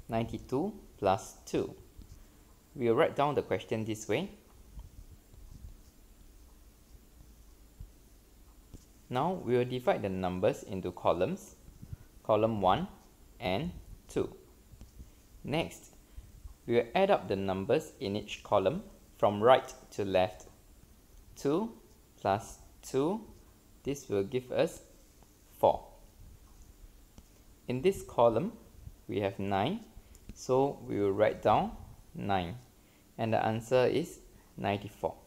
92 plus 2. We will write down the question this way. Now we will divide the numbers into columns, column 1 and 2. Next, we will add up the numbers in each column from right to left. 2 plus 2, this will give us 4. In this column, we have 9, so we will write down 9, and the answer is 94.